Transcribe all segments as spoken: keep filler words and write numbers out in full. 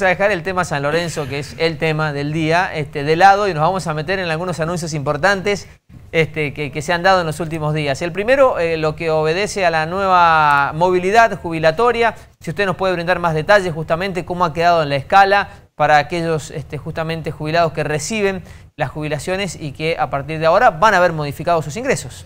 a dejar el tema San Lorenzo, que es el tema del día, este, de lado, y nos vamos a meter en algunos anuncios importantes este, que, que se han dado en los últimos días. El primero, eh, lo que obedece a la nueva movilidad jubilatoria. Si usted nos puede brindar más detalles justamente cómo ha quedado en la escala para aquellos este, justamente jubilados que reciben las jubilaciones y que a partir de ahora van a ver modificados sus ingresos.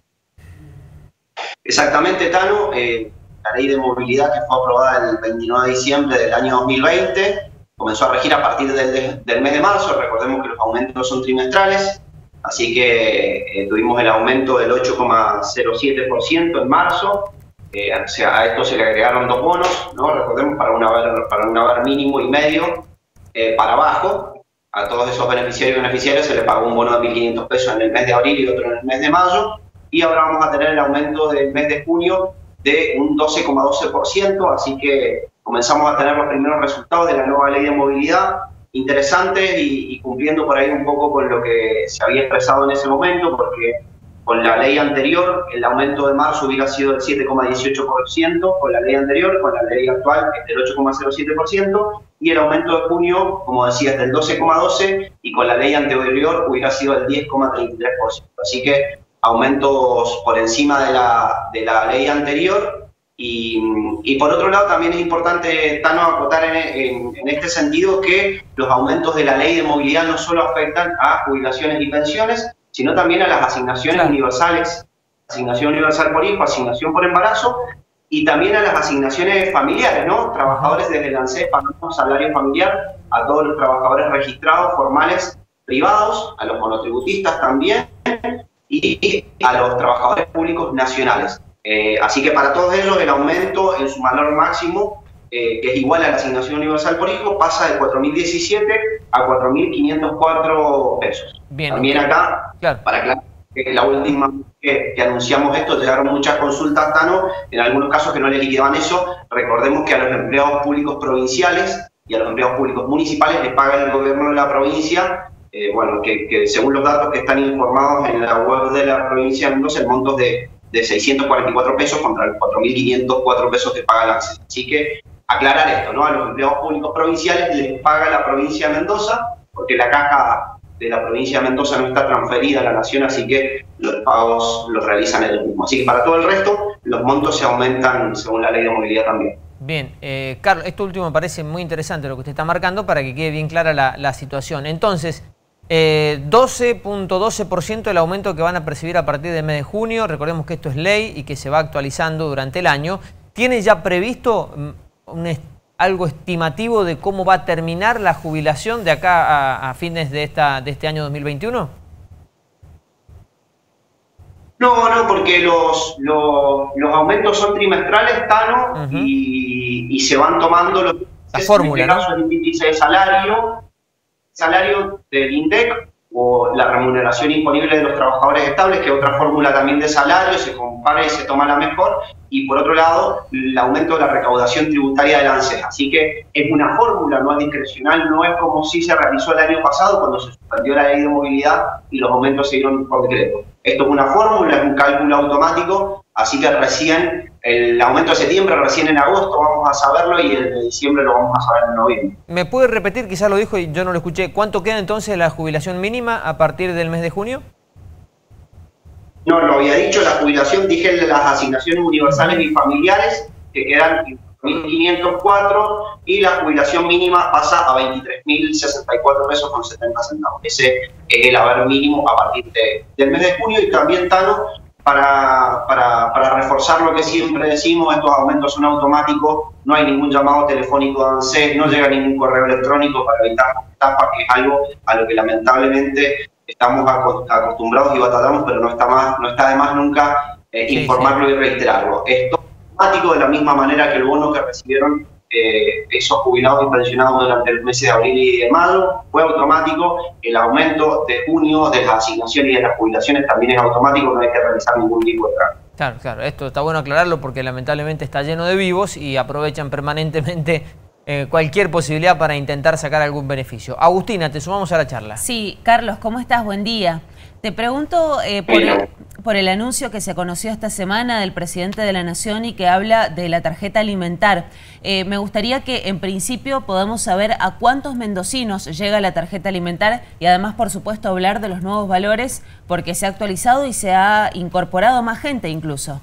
Exactamente, Tano. Eh... La ley de movilidad, que fue aprobada el veintinueve de diciembre del año dos mil veinte, comenzó a regir a partir del, del mes de marzo. Recordemos que los aumentos son trimestrales, así que eh, tuvimos el aumento del ocho coma cero siete por ciento en marzo. Eh, o sea, a esto se le agregaron dos bonos, ¿no? Recordemos, para un haber, para un haber mínimo y medio eh, para abajo. A todos esos beneficiarios y beneficiarias se les pagó un bono de mil quinientos pesos en el mes de abril y otro en el mes de mayo. Y ahora vamos a tener el aumento del mes de junio de un doce coma doce por ciento, así que comenzamos a tener los primeros resultados de la nueva ley de movilidad, interesantes y, y cumpliendo por ahí un poco con lo que se había expresado en ese momento, porque con la ley anterior el aumento de marzo hubiera sido del siete coma dieciocho por ciento, con la ley anterior, con la ley actual es del ocho coma cero siete por ciento, y el aumento de junio, como decía, es del doce coma doce por ciento, y con la ley anterior hubiera sido del diez coma treinta y tres por ciento. Así que aumentos por encima de la, de la ley anterior. Y, y por otro lado también es importante, Tano, acotar en, en, en este sentido que los aumentos de la ley de movilidad no solo afectan a jubilaciones y pensiones, sino también a las asignaciones claro. universales, asignación universal por hijo, asignación por embarazo, y también a las asignaciones familiares, ¿no? Trabajadores desde el ANSES pagamos salario familiar a todos los trabajadores registrados, formales, privados, a los monotributistas también, y a los trabajadores públicos nacionales. Eh, así que para todos ellos el aumento en su valor máximo, eh, que es igual a la asignación universal por hijo, pasa de cuatro mil diecisiete a cuatro mil quinientos cuatro pesos. Bien, también acá, claro. para aclarar que la última vez que, que anunciamos esto, llegaron muchas consultas, Tano, en algunos casos que no les liquidaban eso. Recordemos que a los empleados públicos provinciales y a los empleados públicos municipales les paga el gobierno de la provincia. Eh, bueno, que, que según los datos que están informados en la web de la provincia de Mendoza, el monto es de, de seiscientos cuarenta y cuatro pesos contra los cuatro mil quinientos cuatro pesos que paga la ANSES. Así que aclarar esto, ¿no? A los empleados públicos provinciales les paga la provincia de Mendoza, porque la caja de la provincia de Mendoza no está transferida a la nación, así que los pagos los realizan ellos mismos. Así que para todo el resto, los montos se aumentan según la ley de movilidad también. Bien, eh, Carlos, esto último me parece muy interesante lo que usted está marcando para que quede bien clara la, la situación. Entonces, Eh, doce punto doce por ciento el aumento que van a percibir a partir del mes de junio. Recordemos que esto es ley y que se va actualizando durante el año. ¿Tiene ya previsto un, algo estimativo de cómo va a terminar la jubilación de acá a, a fines de, esta, de este año dos mil veintiuno? No, no, porque los, los, los aumentos son trimestrales, Tano, uh-huh. y, y se van tomando los... La fórmula, ¿no? En este caso, el índice de salario... salario del INDEC o la remuneración imponible de los trabajadores estables, que es otra fórmula también de salario, se compara y se toma la mejor, y por otro lado el aumento de la recaudación tributaria del ANSES. Así que es una fórmula, no es discrecional, no es como si se realizó el año pasado cuando se suspendió la ley de movilidad y los aumentos se dieron por decreto. Esto es una fórmula, es un cálculo automático, así que recién el aumento de septiembre, recién en agosto vamos a saberlo, y el de diciembre lo vamos a saber en noviembre. ¿Me puede repetir, quizás lo dijo y yo no lo escuché, cuánto queda entonces la jubilación mínima a partir del mes de junio? No, lo había dicho, la jubilación, dije las asignaciones universales y familiares, que quedan en mil quinientos cuatro, y la jubilación mínima pasa a veintitrés mil sesenta y cuatro pesos con setenta centavos. Ese es el haber mínimo a partir de, del mes de junio. Y también, Tano, Para, para, para reforzar lo que siempre decimos, estos aumentos son automáticos, no hay ningún llamado telefónico de ANSES, no llega ningún correo electrónico para evitar estafa, que es algo a lo que lamentablemente estamos acostumbrados y batallamos, pero no está, más, no está de más nunca eh, sí, informarlo sí. y reiterarlo. Esto es automático, de la misma manera que el bono que recibieron eh, esos jubilados y pensionados durante el mes de abril y de mayo fue automático. El aumento de junio de las asignaciones y de las jubilaciones también es automático, no hay que realizar ningún tipo de trámite. Claro, claro, esto está bueno aclararlo porque lamentablemente está lleno de vivos y aprovechan permanentemente eh, cualquier posibilidad para intentar sacar algún beneficio. Agustina, te sumamos a la charla. Sí, Carlos, ¿cómo estás? Buen día. Te pregunto eh, por, el, por el anuncio que se conoció esta semana del presidente de la Nación y que habla de la tarjeta alimentar. Eh, me gustaría que en principio podamos saber a cuántos mendocinos llega la tarjeta alimentar y además, por supuesto, hablar de los nuevos valores porque se ha actualizado y se ha incorporado más gente incluso.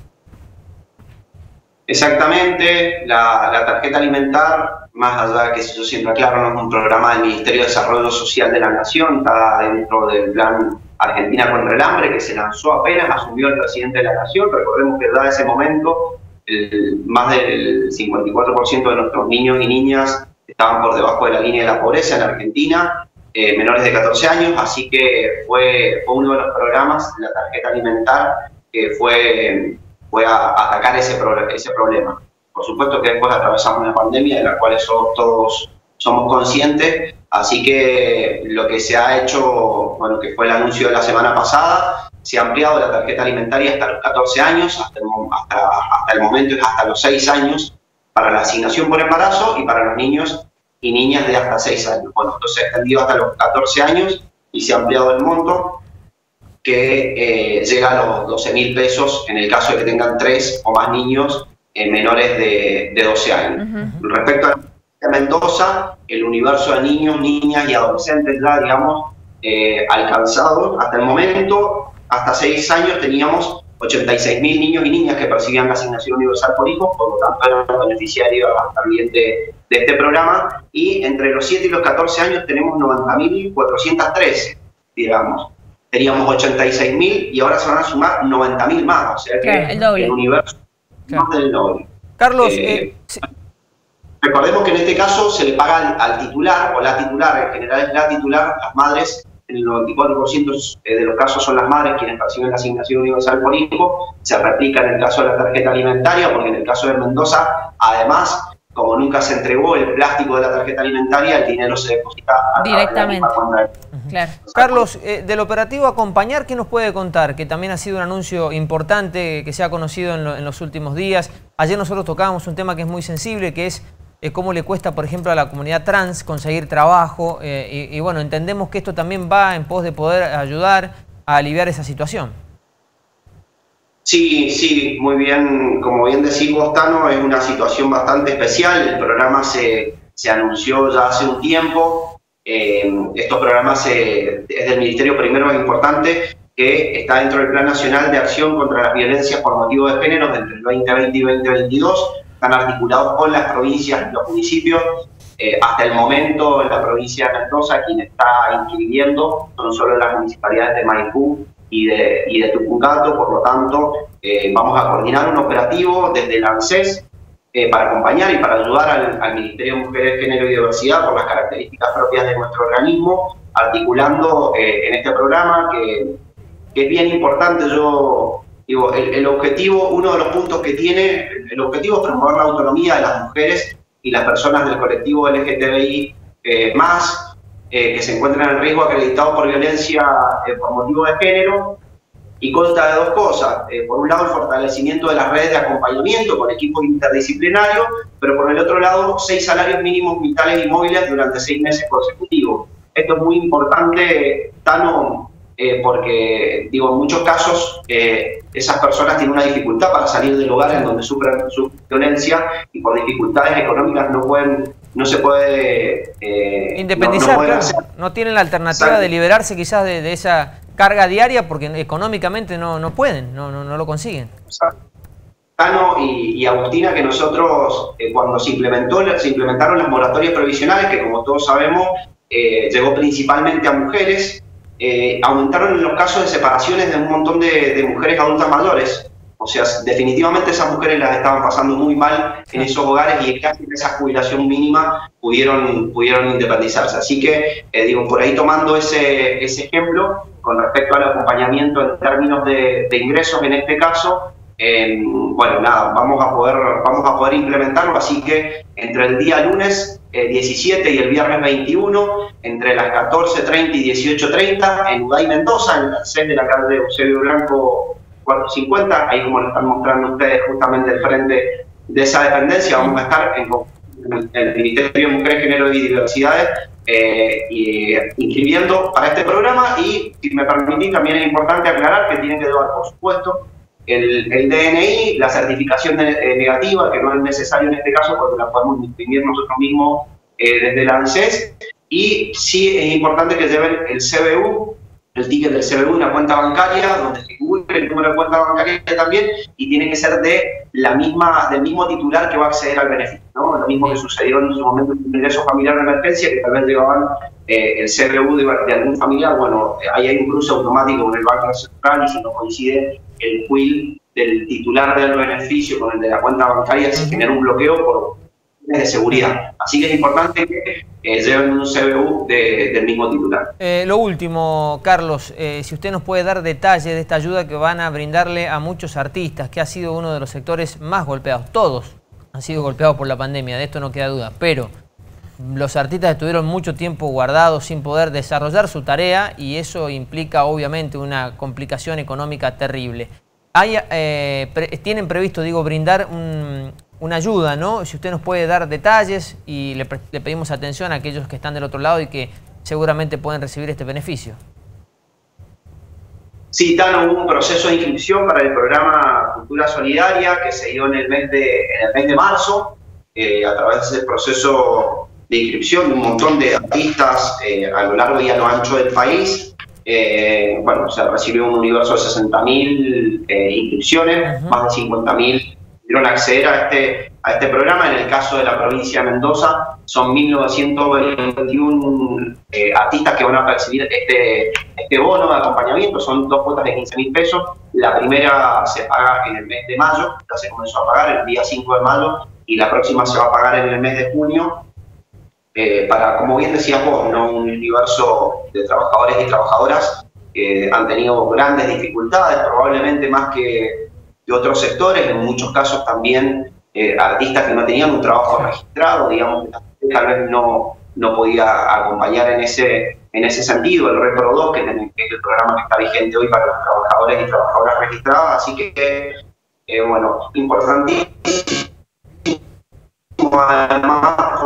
Exactamente, la, la tarjeta alimentar, más allá que yo siempre aclaro, no es un programa del Ministerio de Desarrollo Social de la Nación, está dentro del plan Argentina contra el Hambre, que se lanzó apenas asumió el presidente de la Nación. Recordemos que desde ese momento el, más del cincuenta y cuatro por ciento de nuestros niños y niñas estaban por debajo de la línea de la pobreza en Argentina, eh, menores de catorce años, así que fue, fue uno de los programas, la tarjeta alimentar, que fue... fue a atacar ese, pro, ese problema. Por supuesto que después atravesamos una pandemia de la cual somos, todos somos conscientes, así que lo que se ha hecho, bueno, que fue el anuncio de la semana pasada, se ha ampliado la tarjeta alimentaria hasta los catorce años, hasta el, hasta, hasta el momento es hasta los seis años, para la asignación por embarazo y para los niños y niñas de hasta seis años. Bueno, entonces se ha extendido hasta los catorce años y se ha ampliado el monto, que eh, llega a los doce mil pesos en el caso de que tengan tres o más niños eh, menores de, de doce años. Uh-huh. Respecto a Mendoza, el universo de niños, niñas y adolescentes ya, digamos, eh, alcanzados hasta el momento, hasta seis años teníamos ochenta y seis mil niños y niñas que percibían la asignación universal por hijo, por lo tanto eran beneficiarios también de, de este programa, y entre los siete y los catorce años tenemos noventa mil cuatrocientos trece, digamos. Teníamos ochenta y seis mil y ahora se van a sumar noventa mil más, o sea que claro, el, doble. el universo claro. más del doble. Carlos, eh, eh, sí. recordemos que en este caso se le paga al, al titular, o la titular, en general es la titular, las madres, en el noventa y cuatro por ciento de los casos son las madres quienes perciben la asignación universal por hijo, se replica en el caso de la tarjeta alimentaria, porque en el caso de Mendoza, además, como nunca se entregó el plástico de la tarjeta alimentaria, el dinero se deposita a directamente. La claro. Carlos, eh, del operativo Acompañar, ¿qué nos puede contar? Que también ha sido un anuncio importante que se ha conocido en, lo, en los últimos días. Ayer nosotros tocábamos un tema que es muy sensible, que es eh, cómo le cuesta, por ejemplo, a la comunidad trans conseguir trabajo. Eh, y, y bueno, entendemos que esto también va en pos de poder ayudar a aliviar esa situación. Sí, sí, muy bien. Como bien decís vos, Tano, es una situación bastante especial. El programa se, se anunció ya hace un tiempo. Eh, estos programas eh, desde el Ministerio primero es importante que está dentro del Plan Nacional de Acción contra las Violencias por Motivo de Género entre el veinte veinte y veinte veintidós. Están articulados con las provincias y los municipios. Eh, hasta el momento, en la provincia de Mendoza, quien está inscribiendo son solo las municipalidades de Maipú y de, y de Tupungato. Por lo tanto, eh, vamos a coordinar un operativo desde el ANSES eh, para acompañar y para ayudar al, al Ministerio de Mujeres, Género y Diversidad por las características propias de nuestro organismo, articulando eh, en este programa que, que es bien importante. Yo digo, el, el objetivo, uno de los puntos que tiene, el objetivo es promover la autonomía de las mujeres y las personas del colectivo L G T B I eh, más, Eh, que se encuentran en riesgo acreditado por violencia eh, por motivo de género, y consta de dos cosas. Eh, por un lado, el fortalecimiento de las redes de acompañamiento con equipos interdisciplinarios, pero por el otro lado, seis salarios mínimos vitales y móviles durante seis meses consecutivos. Esto es muy importante, Tano, eh, porque, digo, en muchos casos eh, esas personas tienen una dificultad para salir del hogar en donde sufren su violencia y por dificultades económicas no pueden, no se puede eh, independizar, no, no, claro. No tienen la alternativa Exacto. de liberarse quizás de, de esa carga diaria porque económicamente no, no pueden, no, no, no lo consiguen. Exacto. Tano y, y Agustina, que nosotros eh, cuando se, implementó, se implementaron las moratorias provisionales, que como todos sabemos eh, llegó principalmente a mujeres, Eh, aumentaron en los casos de separaciones de un montón de, de mujeres adultas mayores. O sea, definitivamente esas mujeres las estaban pasando muy mal en esos hogares y casi en esa jubilación mínima pudieron, pudieron independizarse. Así que, eh, digo, por ahí tomando ese, ese ejemplo, con respecto al acompañamiento en términos de, de ingresos en este caso, eh, bueno, nada, vamos a, poder, vamos a poder implementarlo. Así que entre el día lunes Eh, diecisiete y el viernes veintiuno, entre las catorce treinta y dieciocho treinta, en Uday Mendoza, en la sede de la calle Eusebio Blanco cuatrocientos cincuenta, ahí como lo están mostrando ustedes justamente al frente de esa dependencia, vamos a estar en el, el Ministerio de Mujeres, Género y Diversidades, eh, y, eh, inscribiendo para este programa. Y si me permitís, también es importante aclarar que tienen que llevar, por supuesto, el, el D N I, la certificación de, eh, negativa, que no es necesario en este caso porque la podemos imprimir nosotros mismos eh, desde la ANSES. Y sí es importante que lleven el C B U, el ticket del C B U, una cuenta bancaria donde figure el número de cuenta bancaria también, y tiene que ser de la misma, del mismo titular que va a acceder al beneficio, ¿no? Lo mismo que sucedió en su momento en el ingreso familiar de emergencia, que tal vez llevaban eh, el C B U de, de algún familiar. Bueno, ahí hay un cruce automático con el Banco Central, y si no coincide el Q I L del titular del beneficio con el de la cuenta bancaria, se genera un bloqueo por de seguridad. Así que es importante que eh, lleven un C B U de, del mismo titular. Eh, lo último, Carlos, eh, si usted nos puede dar detalles de esta ayuda que van a brindarle a muchos artistas, que ha sido uno de los sectores más golpeados. Todos han sido golpeados por la pandemia, de esto no queda duda, pero los artistas estuvieron mucho tiempo guardados sin poder desarrollar su tarea, y eso implica obviamente una complicación económica terrible. Hay, eh, pre tienen previsto, digo, brindar un... una ayuda, ¿no? Si usted nos puede dar detalles, y le, le pedimos atención a aquellos que están del otro lado y que seguramente pueden recibir este beneficio. Sí, Tano, hubo un proceso de inscripción para el programa Cultura Solidaria que se dio en el mes de, en el mes de marzo, eh, a través del proceso de inscripción de un montón de artistas eh, a lo largo y a lo ancho del país. Eh, bueno, se recibió un universo de sesenta mil eh, inscripciones, uh-huh. Más de cincuenta mil pudieron acceder a este, a este programa. En el caso de la provincia de Mendoza, son mil novecientos veintiuno eh, artistas que van a percibir este, este bono de acompañamiento. Son dos cuotas de quince mil pesos. La primera se paga en el mes de mayo, ya se comenzó a pagar el día cinco de mayo, y la próxima se va a pagar en el mes de junio. Eh, para, como bien decías vos, ¿no? Un universo de trabajadores y trabajadoras que han tenido grandes dificultades, probablemente más que de otros sectores, en muchos casos también eh, artistas que no tenían un trabajo registrado, digamos, que tal vez no, no podía acompañar en ese, en ese sentido, el Repro dos, que, que es el programa que está vigente hoy para los trabajadores y trabajadoras registradas. Así que, eh, bueno, importantísimo. Además,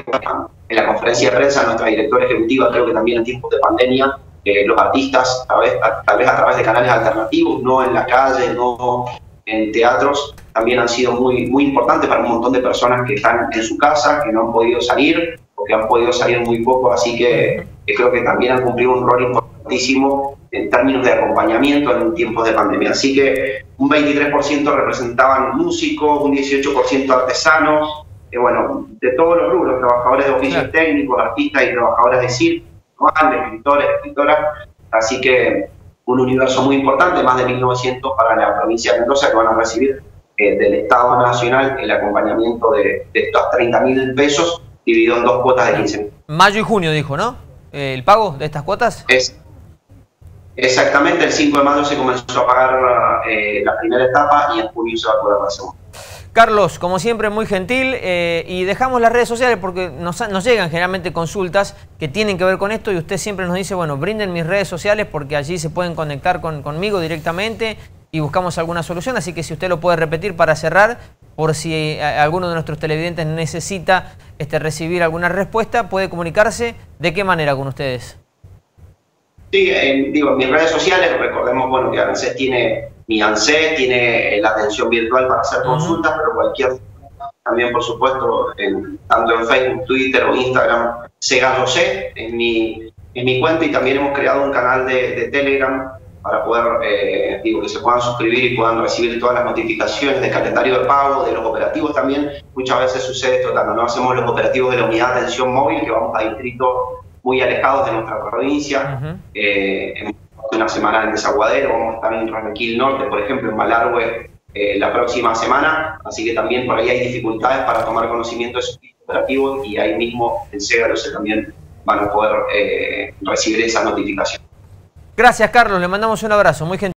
en la conferencia de prensa, nuestra directora ejecutiva, creo que también en tiempos de pandemia, eh, los artistas, tal vez, a, tal vez a través de canales alternativos, no en la calle, no en teatros, también han sido muy, muy importantes para un montón de personas que están en su casa, que no han podido salir, o que han podido salir muy poco. Así que, que creo que también han cumplido un rol importantísimo en términos de acompañamiento en tiempos de pandemia. Así que un veintitrés por ciento representaban músicos, un dieciocho por ciento artesanos, eh, bueno, de todos los rubros, trabajadores de oficios claro. técnicos, artistas y trabajadoras de circo, escritores, escritoras. Así que un universo muy importante, más de mil novecientos para la provincia de Mendoza, que van a recibir eh, del Estado Nacional el acompañamiento de, de estos treinta mil pesos dividido en dos cuotas de quince mil. Mayo y junio, dijo, ¿no? Eh, ¿El pago de estas cuotas? Es, exactamente, el cinco de mayo se comenzó a pagar eh, la primera etapa, y en junio se va a cobrar la segunda. Carlos, como siempre, muy gentil, eh, y dejamos las redes sociales porque nos, nos llegan generalmente consultas que tienen que ver con esto, y usted siempre nos dice, bueno, brinden mis redes sociales porque allí se pueden conectar con, conmigo directamente y buscamos alguna solución. Así que si usted lo puede repetir para cerrar, por si alguno de nuestros televidentes necesita este, recibir alguna respuesta, puede comunicarse. ¿De qué manera con ustedes? Sí, eh, digo, en mis redes sociales, recordemos, bueno, que ANSES tiene... Mi ANSES tiene la atención virtual para hacer consultas, pero cualquier, también por supuesto, en, tanto en Facebook, Twitter o Instagram, Segalocé, en mi, en mi cuenta, y también hemos creado un canal de, de Telegram para poder, eh, digo, que se puedan suscribir y puedan recibir todas las notificaciones del calendario de pago, de los operativos también. Muchas veces sucede esto, cuando no hacemos los operativos de la unidad de atención móvil, que vamos a distritos muy alejados de nuestra provincia. Uh-huh. eh, en una semana en Desaguadero, vamos a estar en Ranequil Norte, por ejemplo, en Malargüe eh, la próxima semana, así que también por ahí hay dificultades para tomar conocimiento de esos operativos, y ahí mismo en Segalocé también van a poder eh, recibir esa notificación. Gracias, Carlos, le mandamos un abrazo, muy gentil.